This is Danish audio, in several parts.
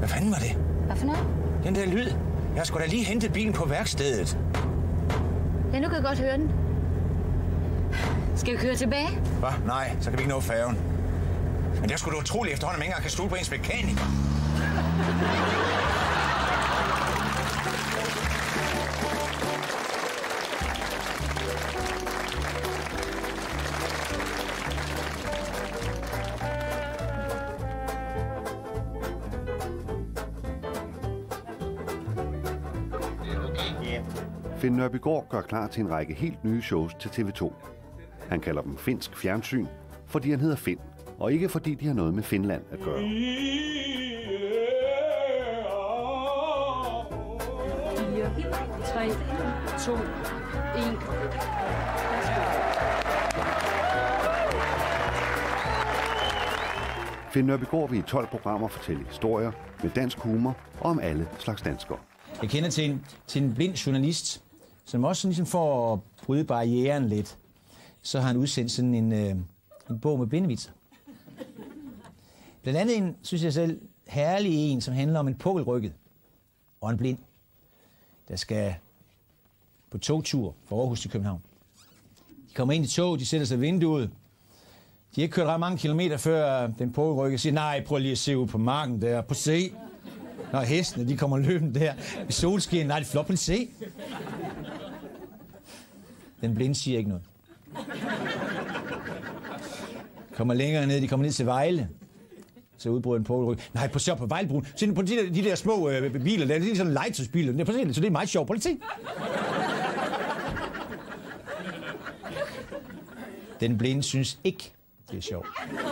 Hvad fanden var det? Hvad for noget? Den der lyd. Jeg skulle da lige hente bilen på værkstedet. Ja, nu kan jeg godt høre den. Skal vi køre tilbage? Hvad? Nej, så kan vi ikke nå færgen. Men det er sgu da utroligt efterhånden, at man ikke engang kan stole på ens mekaniker. Finn Nørbygaard gør klar til en række helt nye shows til TV2. Han kalder dem finsk fjernsyn, fordi han hedder Finn, og ikke fordi de har noget med Finland at gøre. 4, 3, 2, 1. Finn Nørbygaard vil i 12 programmer fortælle historier med dansk humor og om alle slags danskere. Jeg kender til en blind journalist, som også ligesom for at bryde barrieren lidt, så har han udsendt sådan en bog med blindevitser. Blandt andet en, synes jeg selv, herlig en, som handler om en pukkelrykket og en blind, der skal på togtur fra Aarhus til København. De kommer ind i tog, de sætter sig i vinduet. De har ikke kørt ret mange kilometer, før den pukkelrykkede siger, nej, prøv lige at se ud på marken der, på se. Når hestene, de kommer løbende der i solskin, nej, det er flot, på se. Den blinde siger ikke noget. Kommer længere ned, de kommer ned til Vejle. Så udbryder en pukkelryg. Nej, på så på Vejlebroen. Se på de der små biler, der, det er sådan legetøjsbiler. Så det er meget sjovt. Prøv lige at se. Den blinde synes ikke, det er sjovt.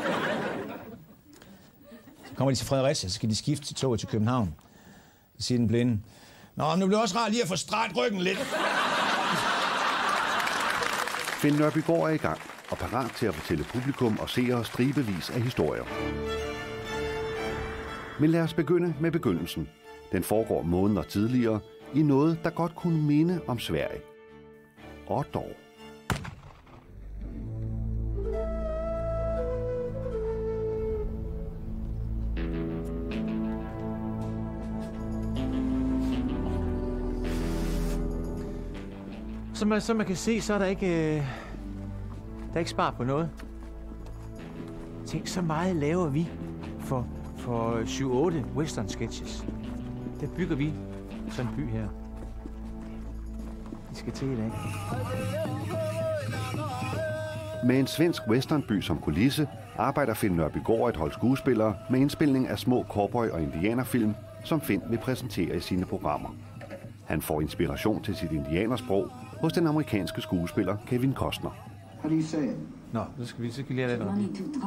Så kommer de til Fredericia, så skal de skifte til toget til København. Så siger den blinde, nå, nu bliver det også rart lige at få strakt ryggen lidt. Finn Nørbygaard er i gang og parat til at fortælle publikum og seere stribevis af historier. Men lad os begynde med begyndelsen. Den foregår måneder tidligere i noget, der godt kunne minde om Sverige. Og dog. Som man kan se, så er der ikke spar på noget. Tænk, så meget laver vi for 7-8 western sketches. Der bygger vi sådan en by her. Vi skal til i dag. Med en svensk westernby som kulisse arbejder Finn Nørbygaard og et hold skuespillere med indspilning af små cowboy- og indianerfilm, som Finn vil præsentere i sine programmer. Han får inspiration til sit indianersprog hos den amerikanske skuespiller Kevin Costner. How do you say it? Nå, så skal vi lære det noget.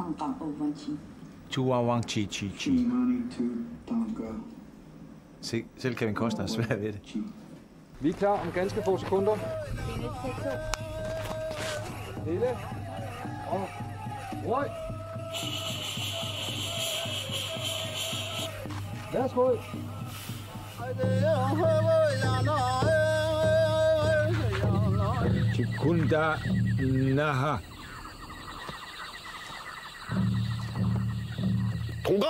Tuawang-chi-chi-chi. Se, selv Kevin Costner er svært ved det. Vi er klar om ganske få sekunder. Lille. Og røg. Værsgo. Chikunda naha. Tunga!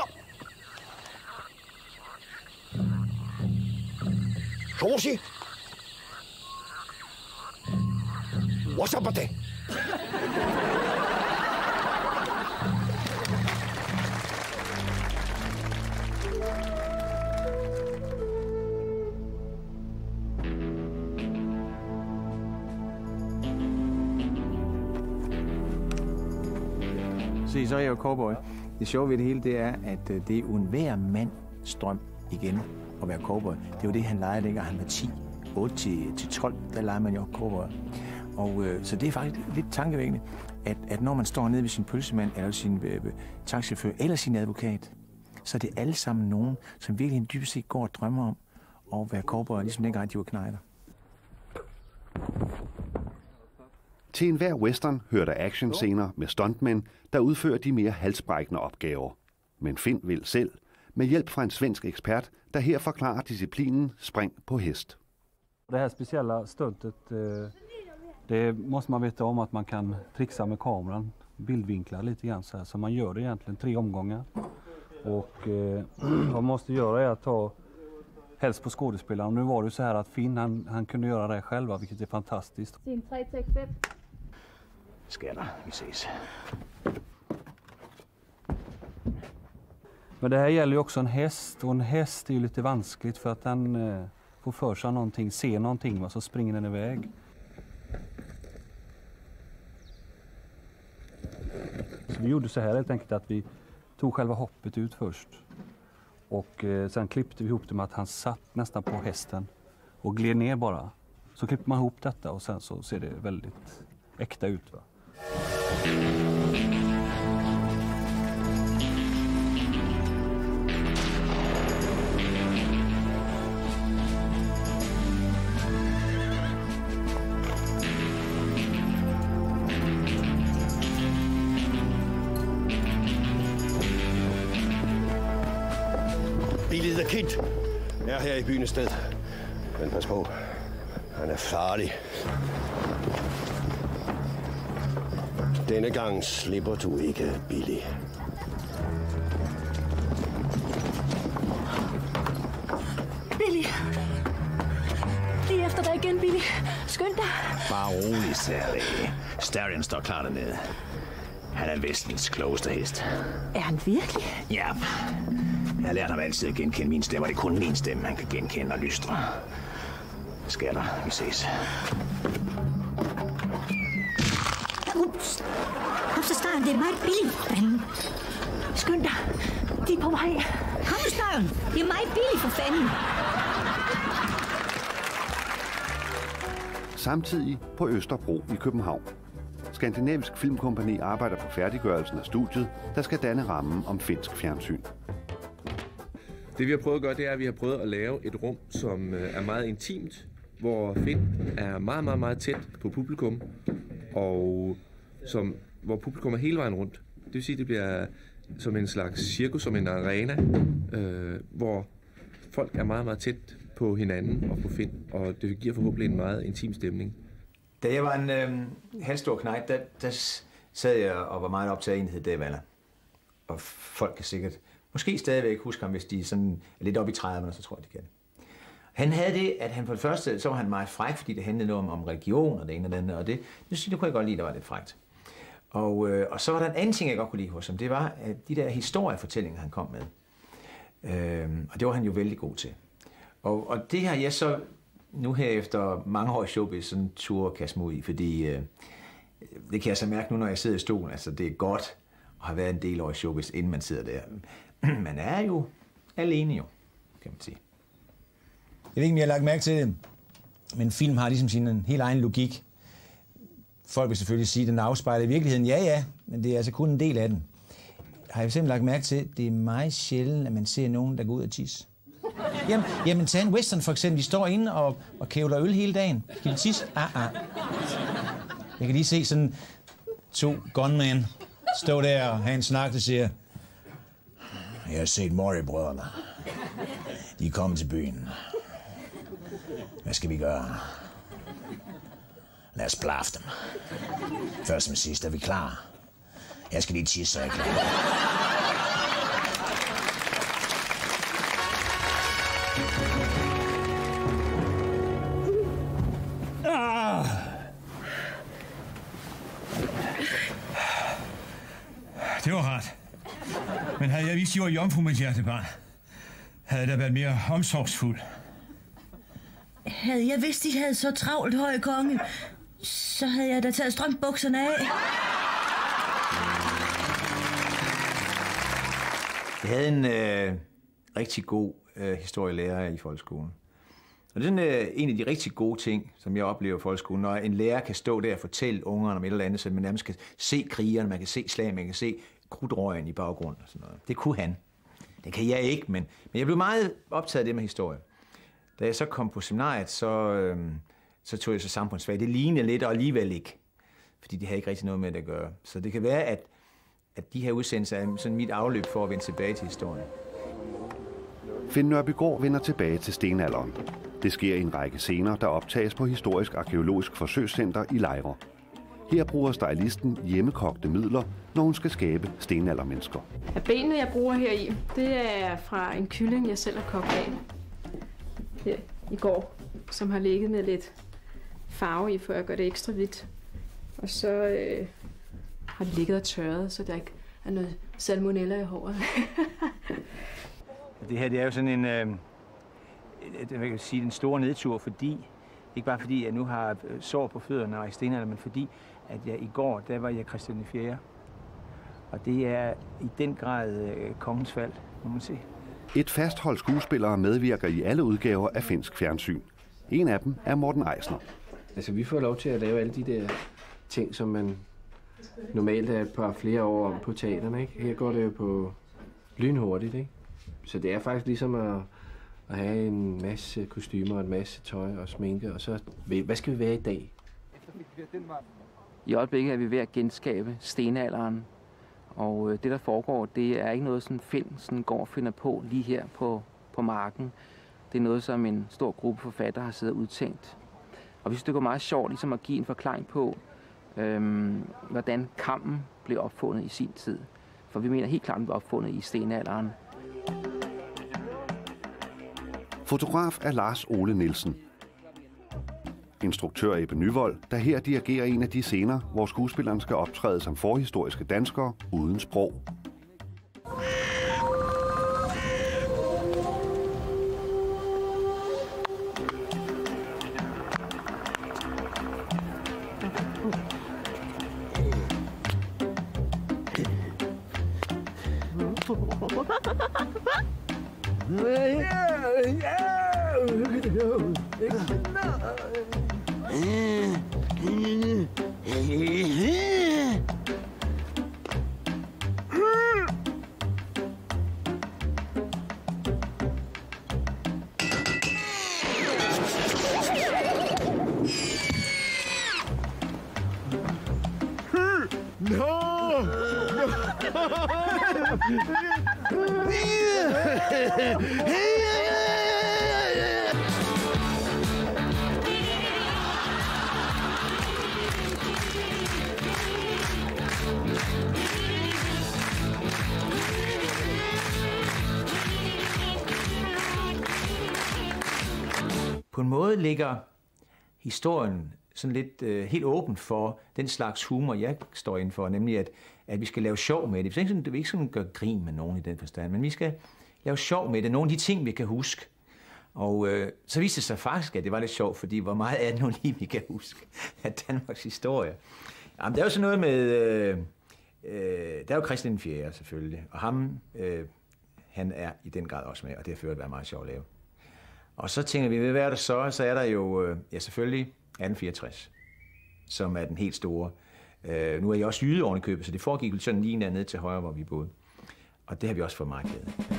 Shoshi! Wasabate! Se, så er jeg jo cowboy. Det sjove ved det hele, det er, at det er enhver mands drøm igen at være cowboy. Det var det, han legede, dengang han var 10. 8-12, der leger man jo cowboy. Og så det er faktisk lidt tankevækkende, at når man står nede ved sin pølsemand, eller sin taxichauffør, eller sin advokat, så er det alle sammen nogen, som virkelig dybest set går og drømmer om at være cowboy, ligesom dengang de var knejder. Til enhver western hører der actionscener med stuntmænd, der udfører de mere halsbrækkende opgaver. Men Finn vil selv, med hjælp fra en svensk ekspert, der her forklarer disciplinen spring på hest. Det här speciella stuntet, det måste man veta om att man kan trixa med kameran, bildvinklar lite grann så här. Så man gör det egentligen 3 omgångar. Och vad man måste göra är att ta helst på skådespelaren. Nu var det så här att Finn han kunde göra det själv, vilket är fantastiskt. Scene 3, take 5. Skatter, vi ses. Men det här gäller ju också en häst, och en häst är ju lite vanskligt för att den får för sig någonting, ser någonting, och så springer den iväg. Så vi gjorde så här helt enkelt att vi tog själva hoppet ut först. Och sen klippte vi ihop det med att han satt nästan på hästen och gled ner bara. Så klippte man ihop detta och sen så ser det väldigt äkta ut, va? Billy the Kid er her i byen et sted. Men pas på, han er farlig. Denne gang slipper du ikke, Billy. Billy! Lige efter dig igen, Billy. Skynd dig. Bare rolig, Sally. Starion står klar dernede. Han er vestens klogeste hest. Er han virkelig? Ja. Jeg har lært ham altid at genkende min stemme, og det er kun min stemme, han kan genkende og lystre. Skatter, vi ses. Ups! Kom så, Starion, det er mig, Billy. Skynd dig. De er på vej. Kom, Starion. Det er mig, Billy, for fanden. Samtidig på Østerbro i København. Skandinavisk Filmkompagni arbejder på færdiggørelsen af studiet, der skal danne rammen om finsk fjernsyn. Det vi har prøvet at gøre, det er, at vi har prøvet at lave et rum, som er meget intimt, hvor Finn er meget, meget, meget tæt på publikum, og hvor publikum er hele vejen rundt. Det vil sige, at det bliver som en slags cirkus, som en arena, hvor folk er meget, meget tæt på hinanden og på Finn, og det giver forhåbentlig en meget intim stemning. Da jeg var en halvstor knægt, der sad jeg og var meget optaget af en, der hed Dave Waller. Og folk kan sikkert måske stadigvæk huske ham, hvis de sådan er lidt oppe i 30'erne, så tror jeg, de kan. Han havde det, at han for det første, så var han meget fræk, fordi det handlede noget om religion og det ene og det andet, og det kunne jeg godt lide, der var lidt frækt. Og så var der en anden ting, jeg godt kunne lide hos ham, det var de der historiefortællinger, han kom med. Og det var han jo vældig god til. Og det har jeg så nu her efter mange år i showbiz sådan tur og kaste mig ud i, fordi det kan jeg så mærke nu, når jeg sidder i stolen, altså det er godt at have været en del år i showbiz, inden man sidder der. Man er jo alene jo, kan man sige. Jeg ved ikke, om jeg har lagt mærke til det, men film har ligesom sin helt egen logik. Folk vil selvfølgelig sige, at den afspejler i virkeligheden. Ja, men det er altså kun en del af den. Har jeg simpelthen lagt mærke til, at det er meget sjældent, at man ser nogen, der går ud og tisse. Jamen, tag en western for eksempel. De står inde og kævler øl hele dagen. Skal de tisse? Jeg kan lige se sådan 2 gunmen stå der og have en snak, der siger, jeg har set Murray-brødrene. De er kommet til byen. Hvad skal vi gøre? Lad os blaffe dem. Først som sidst er vi klar. Jeg skal lige tisse, så jeg er klar. Det var rart. Men havde jeg vidst, at I var jomfru med hjertebarn, havde der været mere omsorgsfuld. Havde jeg vidst, I havde så travlt, høje konge, så havde jeg da taget strømbukserne af. Jeg havde en rigtig god historielærer i folkeskolen. Og det er sådan, en af de rigtig gode ting, som jeg oplever i folkeskolen, når en lærer kan stå der og fortælle ungerne om et eller andet, så man nærmest kan se krigerne, man kan se slag, man kan se krudtrøgen i baggrunden og sådan noget. Det kunne han. Det kan jeg ikke, men jeg blev meget optaget af det med historie. Da jeg så kom på seminariet, så tog jeg så samfundsfag. Det lignede lidt og alligevel ikke, fordi det havde ikke rigtig noget med det at gøre. Så det kan være, at de her udsendelser er sådan mit afløb for at vende tilbage til historien. Finn Nørbygaard vender tilbage til stenalderen. Det sker i en række scener, der optages på Historisk Arkæologisk Forsøgscenter i Lejre. Her bruger stylisten hjemmekogte midler, når hun skal skabe stenaldermennesker. Benene, jeg bruger her i, det er fra en kylling, jeg selv har kogt af her i går, som har ligget med lidt farve i, for at gøre det ekstra hvidt. Og så har det ligget og tørret, så der ikke er noget salmonella i håret. Det her, det er jo sådan en, jeg kan sige, en stor nedtur, fordi, ikke bare fordi jeg nu har sår på fødderne og i stenalder, men fordi, at jeg i går, der var jeg Christian 4. Og det er i den grad kongens fald, må man sige. Et fast hold skuespillere medvirker i alle udgaver af finsk fjernsyn. En af dem er Morten Eisner. Altså, vi får lov til at lave alle de der ting, som man normalt er et par flere år om på teaterne, ikke? Her går det jo på lynhurtigt, ikke? Så det er faktisk ligesom at have en masse kostymer og en masse tøj og sminke, og så, hvad skal vi være i dag? I øjeblikket er vi ved at genskabe stenalderen, og det, der foregår, det er ikke noget, sådan film sådan går og finder på lige her på marken. Det er noget, som en stor gruppe forfattere har siddet og udtænkt. Og vi synes, det går meget sjovt ligesom at give en forklaring på, hvordan kampen blev opfundet i sin tid. For vi mener helt klart, at den blev opfundet i stenalderen. Fotograf er Lars Ole Nielsen. Instruktør Ebbe Nyvold, der her dirigerer en af de scener, hvor skuespilleren skal optræde som forhistoriske danskere uden sprog. På en måde ligger historien sådan lidt helt åben for den slags humor, jeg står inden for, nemlig at vi skal lave sjov med det. Vi vil ikke sådan gøre grin med nogen i den forstand, men vi skal lave sjov med det. Nogle af de ting, vi kan huske. Og så viste det sig faktisk, at det var lidt sjovt, fordi hvor meget er det nu lige, vi kan huske af Danmarks historie. Jamen, der er jo sådan noget med... der er jo Christian 4. selvfølgelig, og ham, han er i den grad også med, og det har ført været meget sjovt at lave. Og så tænker vi, hvad er der så? Så er der jo, selvfølgelig 1864, som er den helt store. Nu er jeg også jyde oven i købet, så det foregik jo sådan lige ned til højre, hvor vi boede. Og det har vi også fået meget glæde af.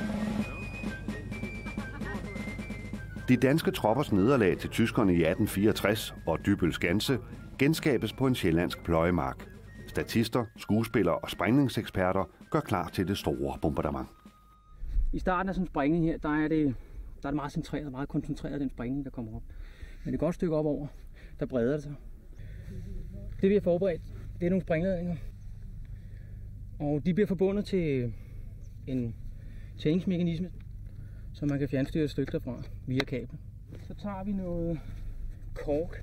De danske troppers nederlag til tyskerne i 1864 og Dybbøl Skanse genskabes på en sjællandsk pløjemark. Statister, skuespillere og sprængningseksperter gør klar til det store bombardement. I starten af sådan en sprængning her, der er det meget centreret, meget koncentreret, den sprængning, der kommer op. Men et godt stykke op over, der breder det sig. Det vi har forberedt, det er nogle sprængladninger. Og de bliver forbundet til en tændingsmekanisme, så man kan fjernstyre et stykke derfra via kabel. Så tager vi noget kork,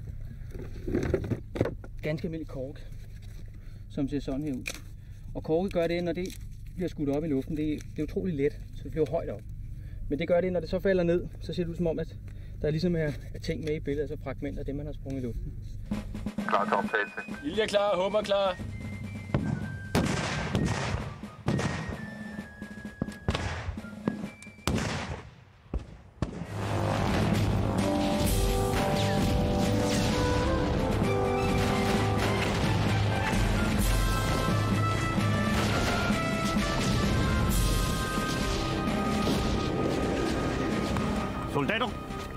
ganske almindelig kork, som ser sådan her ud. Og korket gør det, når det bliver skudt op i luften, det er utrolig let, så det bliver højt op. Men det gør det, når det så falder ned, så ser det ud som om, at der ligesom er ting med i billedet, altså fragmenter af det, man har sprunget i luften. Klar til optagelse. Ilja klar, Hummer klar. Soldater!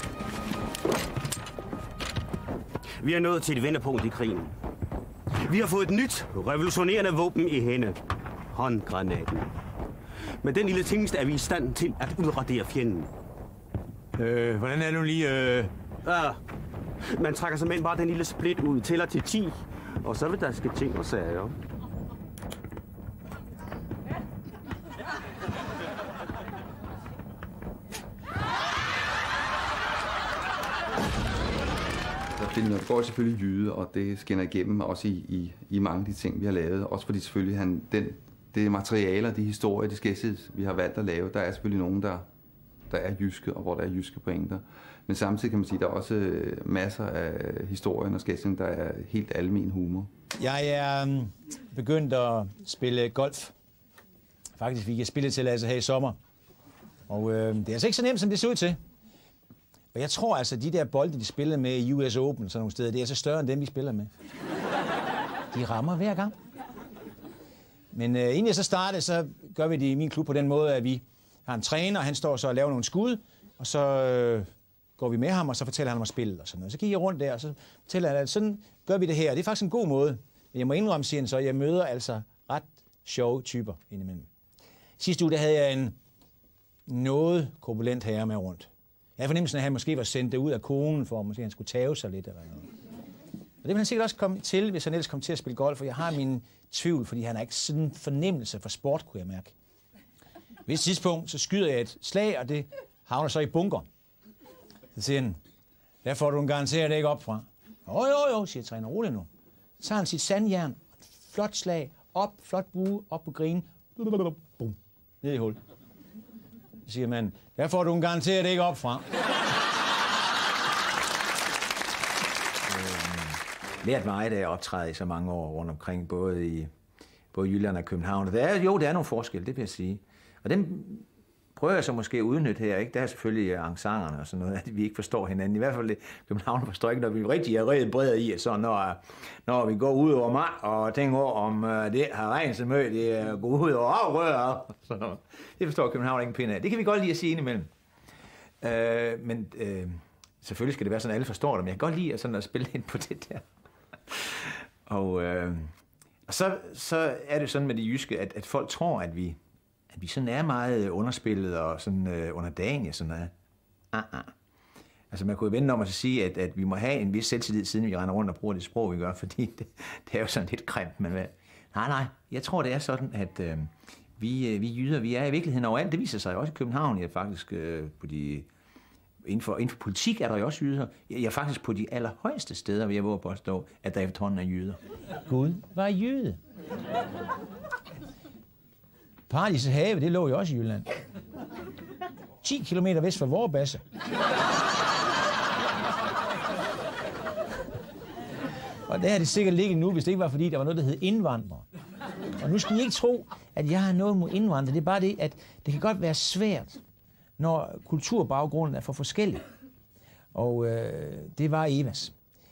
Vi er nået til et vendepunkt i krigen. Vi har fået et nyt, revolutionerende våben i hænde. Håndgranaten. Med den lille tingest er vi i stand til at udradere fjenden. Hvordan er det nu lige? Man trækker simpelthen bare den lille split ud, tæller til 10, og så vil der ske ting og sager. Filmen går selvfølgelig jyde, og det skinner igennem også i mange af de ting, vi har lavet. Også fordi selvfølgelig det materialer, de historier, de sketches, vi har valgt at lave, der er selvfølgelig nogen, der er jyske, og hvor der er jyske pointer. Men samtidig kan man sige, at der er også masser af historien og sketchen, der er helt almen humor. Jeg er begyndt at spille golf. Faktisk fik jeg spilletilladelse her i sommer. Og det er altså ikke så nemt, som det ser ud til. Og jeg tror altså, de der bolde, de spiller med i US Open, sådan nogle steder, det er så større end dem, vi spiller med. De rammer hver gang. Men inden jeg så startede, så gør vi det i min klub på den måde, at vi har en træner, og han står så og laver nogle skud, og så går vi med ham, og så fortæller han om at spille og sådan noget. Så gik jeg rundt der, og så fortæller han, at sådan gør vi det her. Det er faktisk en god måde. Men jeg må indrømme, siger han så, at jeg møder altså ret sjove typer indimellem. Sidste uge, der havde jeg en noget korpulent herre med rundt. Jeg havde fornemmelsen af, at han måske var sendt ud af konen, for måske han skulle tage sig lidt eller noget. Og det vil han sikkert også komme til, hvis han ellers kom til at spille golf, for jeg har min tvivl, fordi han har ikke sådan en fornemmelse for sport, kunne jeg mærke. Ved et tidspunkt, så skyder jeg et slag, og det havner så i bunker. Så siger han, der får du en garanteret ikke op fra. Jo, siger træner, rolig nu. Så tager han sit sandjern, flot slag, op, flot bue, op på grinen, bum, ned i hul. Så siger man, der får du en garanteret ikke op fra. Lært mig, da jeg optræder i så mange år rundt omkring, både i Jylland og København. Der er nogle forskelle, det vil jeg sige. Og dem prøver jeg så måske at udnytte her, ikke? Der er selvfølgelig arrangementerne og sådan noget, at vi ikke forstår hinanden. I hvert fald København forstår ikke, når vi rigtig er reddet bredere i, så når vi går ud over mig og tænker over, om det har regnet så mød, det går ud over afrører. Det forstår København ikke en pind af. Det kan vi godt lide at sige indimellem. Men selvfølgelig skal det være sådan, at alle forstår det, men jeg kan godt lide sådan at spille ind på det der. Og så er det sådan med det jyske, at folk tror, at vi sådan er meget underspillet og sådan underdanige, sådan noget. Altså man kunne jo vende om at sige, at vi må have en vis selvtillid, siden vi render rundt og bruger det sprog, vi gør, fordi det er jo sådan lidt grimt. Men nej, jeg tror, det er sådan, at vi jyder, vi er i virkeligheden overalt. Det viser sig jo også i København, jeg faktisk inden for politik er der jo også jyder. Jeg er faktisk på de allerhøjeste steder, vil jeg våge påstå, at der efterhånden er jyder. Gud var jyde. Paradisets have, det lå jo også i Jylland. 10 kilometer vest for Vorbasse. Og der er det sikkert ligget nu, hvis det ikke var fordi, der var noget, der hed indvandrere. Og nu skal I ikke tro, at jeg har noget mod indvandrere. Det er bare det, at det kan godt være svært, når kulturbaggrunden er for forskellig. Og det var Evas.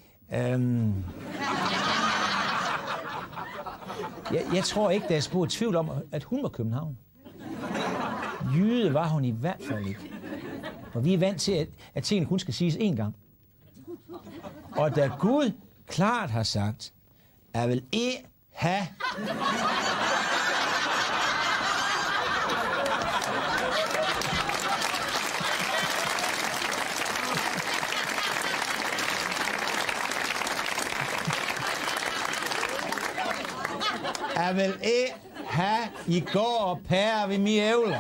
Jeg tror ikke, der er spurgt tvivl om, at hun var København. Jyde var hun i hvert fald ikke. Og vi er vant til, at tingene kun skal siges én gang. Og da Gud klart har sagt, er vel have... er vel have i går og pære ved mi ævler.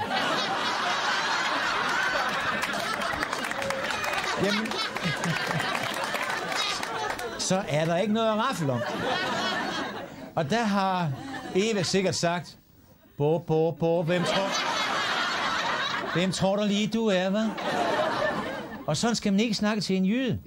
Jamen, så er der ikke noget at raffle om. Og der har Eva sikkert sagt, hvem tror du lige, du er, hva'? Og sådan skal man ikke snakke til en jyde.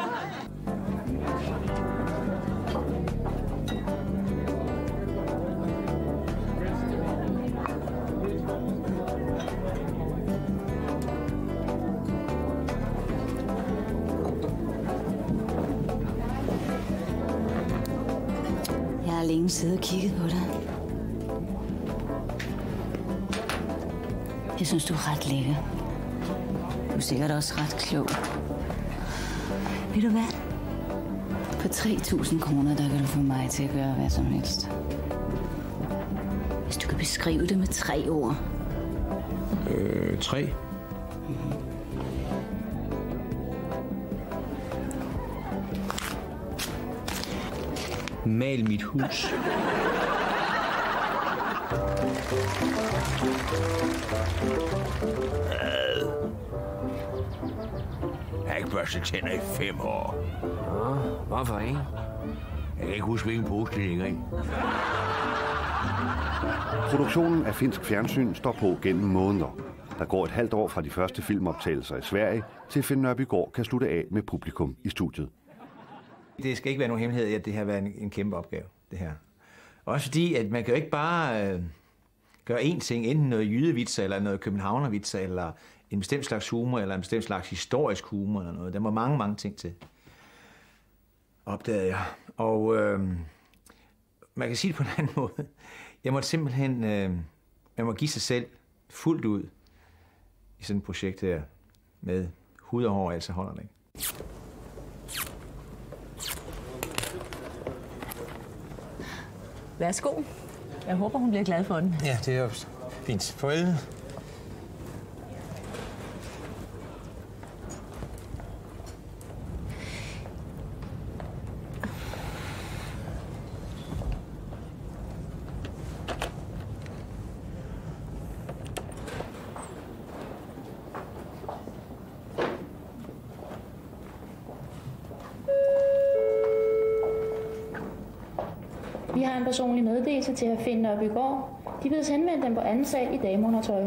Jeg har længe siddet og kigget på dig. Jeg synes, du er ret lækker. Du er sikkert også ret klog. Ved du hvad? For 3.000 kroner, der kan du få mig til at gøre hvad som helst. Hvis du kan beskrive det med 3 ord. 3. Mal mit hus. Jeg har ikke børstet tænder i 5 år. Hvorfor ikke? Jeg kan ikke huske, hvilken pose det ligger i. Produktionen af finsk fjernsyn står på gennem måneder. Der går et halvt år fra de første filmoptagelser i Sverige, til Finn Nørbygaard kan slutte af med publikum i studiet. Det skal ikke være nogen hemmelighed, at det har været en kæmpe opgave, det her. Også fordi, at man kan jo ikke bare gøre én ting, enten noget jydevitser, eller noget københavnervitser, eller en bestemt slags humor, eller en bestemt slags historisk humor, eller noget. Der var mange ting til, opdagede jeg. Og man kan sige det på en anden måde. Jeg måtte simpelthen man må give sig selv fuldt ud i sådan et projekt her, med hud og hår, altså holder det ikke. Værsgo. Jeg håber, hun bliver glad for den. Ja, det er jo fint. Farvel. Vi har en personlig meddelelse til at Finn Nørbygaard. De bedes henvende dem på anden sal i dameundertøj.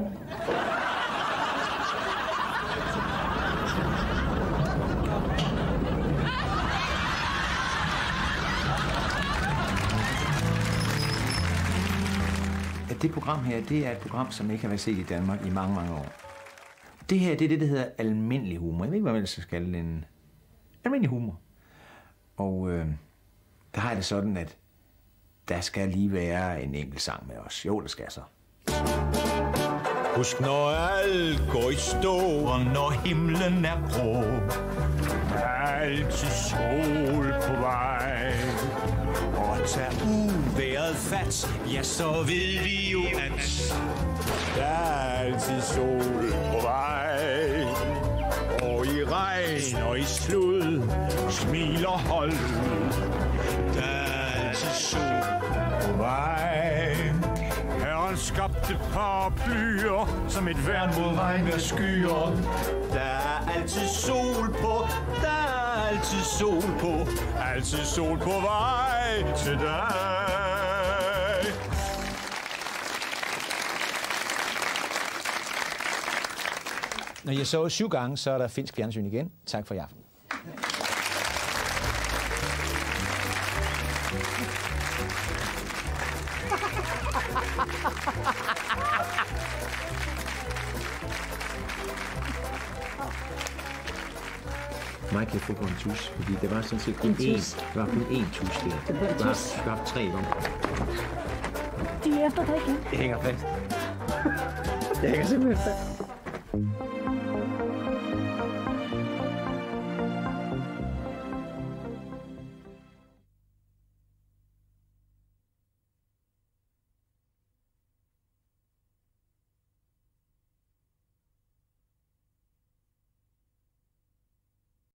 Det program her, det er et program, som ikke har været set i Danmark i mange år. Det her, det er det, der hedder almindelig humor. Jeg ved ikke, hvad man skal kalde en almindelig humor. Og der har jeg det sådan, at der skal lige være en enkelt sang med os. Jo, det skal så. Husk, når alt går i stå, og når himlen er grå, altid sol på vej. Og tag uværet fat, ja, så ved vi jo, at der er altid sol på vej. Og i regn og i slud, smiler hold, der er altid sol på vej. Herren skabte paraplyer som et værn mod regn og skyer. Der er altid sol på, der er altid sol på, altid sol på vej til dig. Når jeg så 7 gange, så er der finsk fjernsyn igen. Tak for i aften. Mig kan få en tus, fordi det var sådan set kun én. Der var kun én tus der. Du har haft 3 om. De er efter dig igen. Det hænger fast. Det hænger simpelthen fast.